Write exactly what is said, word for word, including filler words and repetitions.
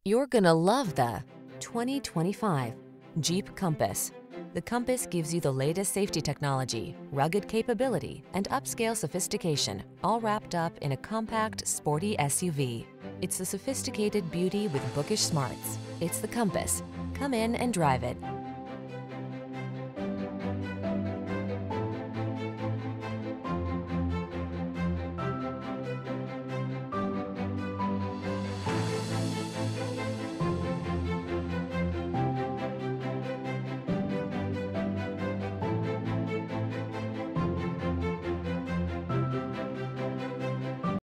You're gonna love the twenty twenty-five Jeep Compass. The Compass gives you the latest safety technology, rugged capability, and upscale sophistication, all wrapped up in a compact, sporty S U V. It's the sophisticated beauty with bookish smarts. It's the Compass. Come in and drive it.